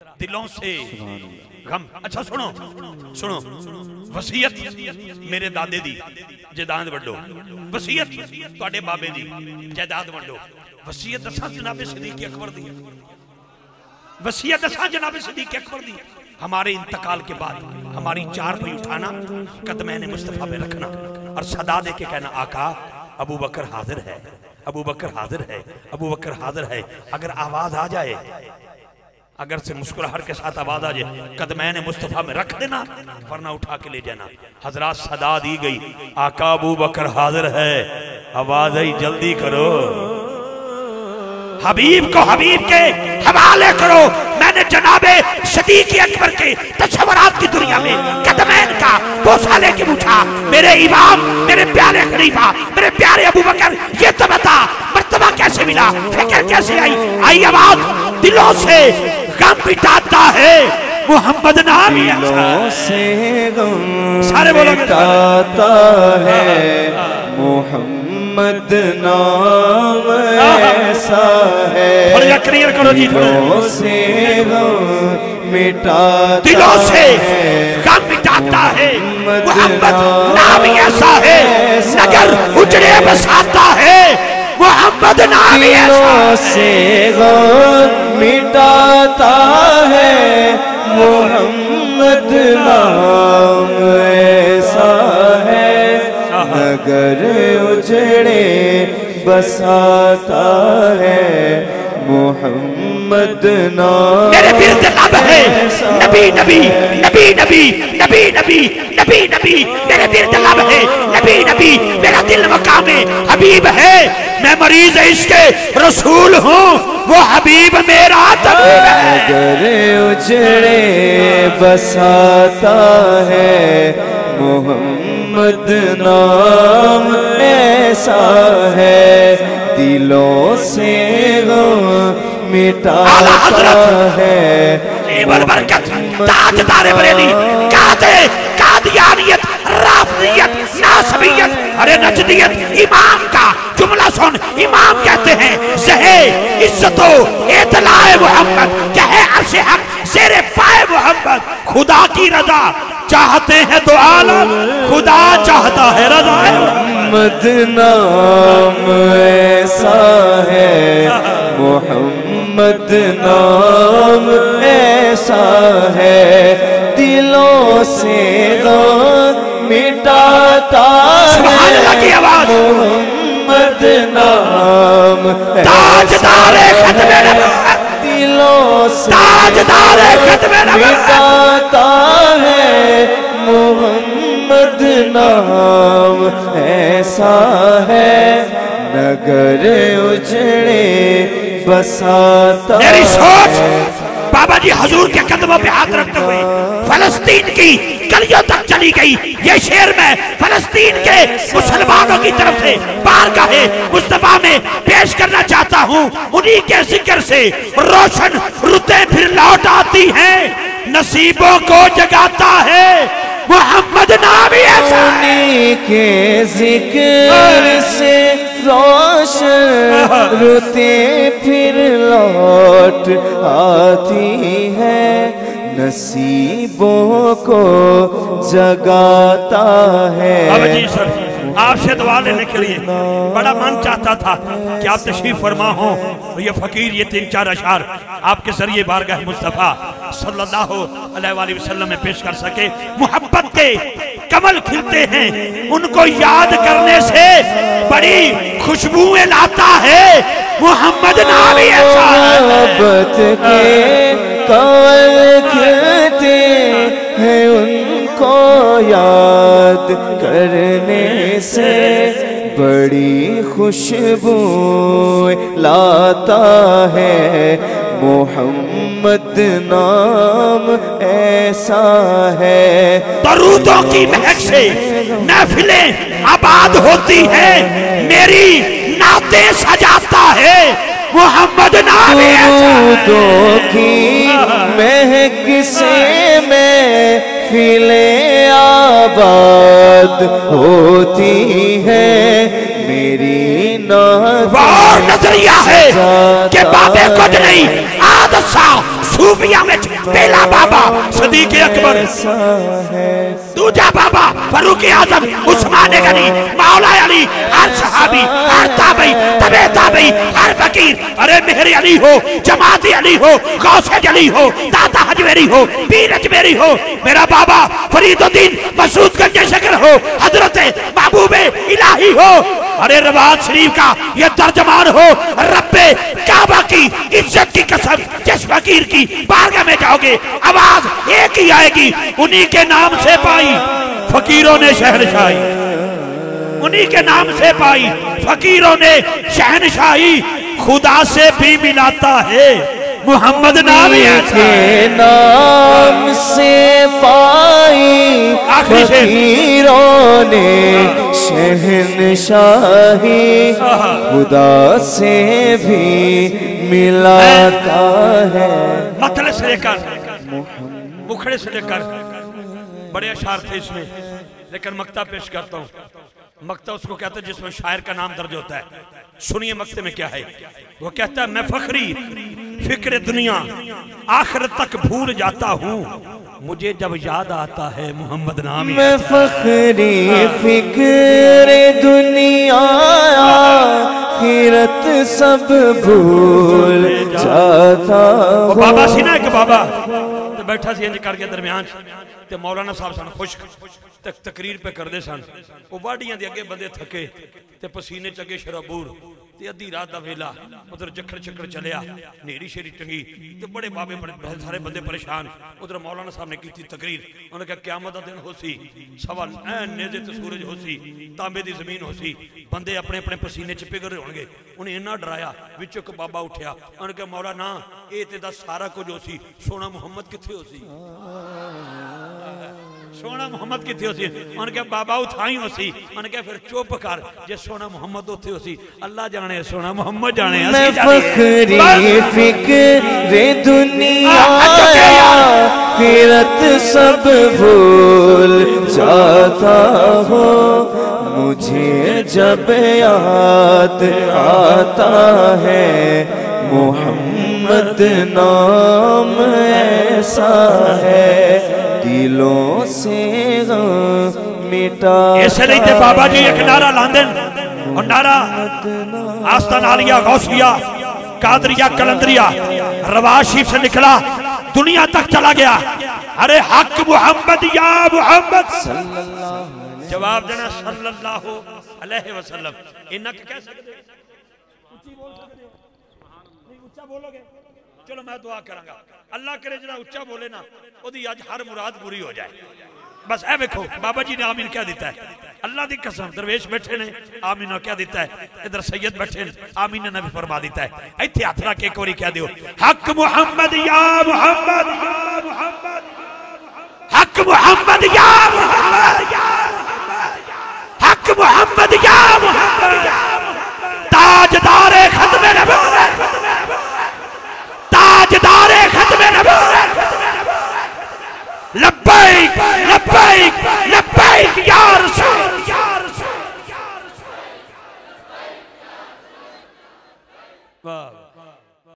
दिलों से गम। अच्छा सुनो सुनो, वसीयत मेरे दादे दी जायदाद वंडो, वसीयत तुहाडे बाबे दी जायदाद वंडो, वसीयत असां जनाबे सिद्दीक अकबर दी, वसीयत असां जनाबे सिद्दीक अकबर दी। हमारे इंतकाल के बाद हमारी चार पे उठाना, कदमैन मुस्तफा पे रखना और सदा दे के कहना आका अबू बकर हाजिर है, अबू बकर हाजिर है, अबू बकर हाजिर है। अगर आवाज आ जाए, अगर से मुस्कुराहट के साथ आवाज आ जाए, कदमैन मुस्तफा में रख देना, वरना उठा के ले जाना। हजरात सदा दी गई, आका अबू बकर हाजिर है, आवाज आई जल्दी करो, हबीब को हबीब के हवाले करो। मैंने जनाबे सिद्दीक अकबर के तस्वुरात की दुनिया में कदमैन का बोसा लेके पूछा, मेरे इमाम, मेरे प्यारे खलीफा, मेरे प्यारे अबू बकर, ये तो बता मर्तबा कैसे मिला, फिक्र कैसे आई? आई आवाज, दिलों से गम मिटाता है मोहम्मद नाम, दिलों से गम सारे मिटाता है मोहम्मद नाम ऐसा है। क्लियर करो जी, दिलों से गम मिटाता, दिलों से गम मिटाता है मोहम्मद नाम ऐसा है, नगर उजड़े बसाता है मोहम्मद नाम ऐसा से गम मिटाता है मोहम्मद नाम ऐसा है, नगर उजड़े बसाता है मोहम्मद नाम। मेरे विरद लब है नबी नबी नबी नबी नबी नबी नबी नबी, मेरे विरद लब है नबी नबी, मेरा दिल मकामे हबीब है, मैं मरीज इसके रसूल हूँ, वो हबीब मेरा तबीब है। नगर उजड़े बसाता है मोहम्मद नाम ऐसा है, दिलों से गम मिटाता है बरकत ताजदार बरेली, कादियानियत, राफियत, नासबियत, अरे नजदियत, इमाम का जुमला सुन। इमाम कहते हैं ज़हे इज्जतो एतलाए मोहम्मद, कहे अर्शे हक शेरे पाए मोहम्मद, खुदा की रजा चाहते हैं तो आलम, खुदा चाहता है रजा। मोहम्मद नाम ऐसा है, मोहम्मद नाम ऐसा है, दिलों से गम मिटाता है मोहम्मद नाम, ताजदारे खत्मे नबुव्वत, दिलों से ताजदारे खत्मे नबुव्वत मिटाता है मोहम्मद नाम ऐसा है, नगर उजड़े बसाता। मेरी सोच बाबा जी हुजूर के कदमों पे हाथ रखते हुए फलस्तीन की गलियों तक चली गई। ये शेर मैं फलस्तीन के मुसलमानों की तरफ से बारगाहे मुस्तफा में पेश करना चाहता हूँ। उन्हीं के जिक्र से रोशन रुतें फिर लौट आती हैं, नसीबों को जगाता है मोहम्मद नाम ऐसा। उन्हीं के जिक्र से रोशन रुतें फिर लौट आती है, नसीबों को जगाता है। अब जी सर आपसे दुआ लेने के लिए बड़ा मन चाहता था कि आप तशरीफ फरमा हो, ये फकीर ये 3-4 अशार आपके जरिए बारगाह मुस्तफा सल्लल्लाहु अलैहि वसल्लम में पेश कर सके। मोहब्बत के कमल खिलते हैं, उनको याद करने से बड़ी खुशबुएं लाता है मोहम्मद नाम ऐसा। मोहब्बत के कमल खिलते हैं, उनको याद करने से बड़ी खुशबू लाता है मोहम्मद नाम ऐसा है। दरूदों की महक से महफिलें आबाद होती है, मेरी नातें सजाता है मोहम्मद नाम ऐसा। दरूदों की महक से महफिलें आबाद होती है, मेरी नजरिया है कि बाबे कुछ नहीं आदशा सूफिया में पहला बाबा सदीक अकबर, दूजा बाबा फारूक आजम, उस्मान गनी, मौला अली, हर सहाबी, हर ताबई, तबे ताबई, हर फकीर। अरे मेहर अली हो, जमाती अली हो, गौसे अली हो, दाता हजवेरी हो, पीर अजमेरी हो, मेरा बाबा फरीदुद्दीन मसूद गंज शकर हो, हजरत महबूबे इलाही हो। अरे रवाज शरीफ का ये तर्जमान हो, रब्बे काबा की इज्जत की कसम, जिस फकीर की बारगाह में जाओगे आवाज एक ही आएगी, उन्हीं के नाम से पाई फकीरों ने शहनशाही, उन्हीं के नाम से पाई फकीरों ने शहनशाही। खुदा से भी मिलाता है मोहम्मद नाम के नाम से पाई फकीरों ने शहनशाही, खुदा से भी मिलाता है। मतले से लेकर मुखड़े से लेकर बड़े अशार थे इसमें, लेकिन मक्ता पेश करता हूँ। मक्ता उसको कहते हैं जिसमें शायर का नाम दर्ज होता है। सुनिए मक्ते में क्या है। वो कहता है मैं फखरी फिक्र दुनिया आखिर तक भूल जाता हूँ, मुझे जब याद आता है मोहम्मद नाम। मैं फखरी फिक्र दुनिया आखिरत सब भूल जाता हूँ। बाबा सी ना एक बाबा तो बैठा सी इंज करके दरम्यान ते मौलाना साहब सन खुश तकरीर पे करते सन। वो वाडियां दे अगे बंदे थके ते पसीने चगे शराबूर ते अद्धी रात का वेला उधर जखड़ चक्कर चलिया, नेरी शेरी टंगी ते बड़े बाबे बड़े सारे बंदे परेशान। उधर मौलाना साहब ने की तकरीर, उन्होंने कहा क्यामत का दिन हो सी, सवा नेजे ते सूरज हो सी, तांबे की जमीन हो सी, बंदे अपने अपने पसीने च पिघल रहे होंगे। उन्हें इन्ना डराया, विच एक बाबा उठया, उन्होंने कहा मौला ना ये ते दा सारा कुछ हो सी, सोना मुहम्मद किथे हो सी, सोना मुहम्मद किथे हो सी। उन्होंने कहा बाबा उठाई हो सी। उन्होंने कहा फिर चुप कर, जे सोना मुहम्मद उथे हो सी, अल्लाह जाने सोना मुहम्मद जाने। मैं फखरी फिक्र दुनिया आखिरत सब भूल जाता हूँ, मुझे जब याद आता है मोहम्मद नाम ऐसा है, दिलों से मिटा। इसलिए ते बाबा जी एक नारा लांदे, और नारा आस्तान आलिया गौसिया कादरिया कलंदरिया रवाज शरीफ से निकला, दुनिया तक चला गया। अरे हक मोहम्मद या मोहम्मद, जवाब देना सल्लल्लाहु अलैहि वसल्लम। इन्ना कह सकते उच्चा बोलोगे, चलो मैं दुआ करांगा, अल्लाह करे जरा उच्चा बोले ना ओदी आज हर मुराद पूरी हो जाए। बस ए देखो बाबा जी ने आमीन क्या दिता है, अल्लाह की कसम। दरवेश बैठे ने आमीन क्या दिता है, इधर सैयद बैठे ने आमीन ने भी फरमा दिता है। इत्थे हाथ रख के एक बारी कह दियो हक मोहम्मद या मोहम्मद, हक मोहम्मद या मोहम्मद, हक मोहम्मद या मोहम्मद, ताजदारे खत्मे नबूवत, ताजदारे खत्मे नबूवत।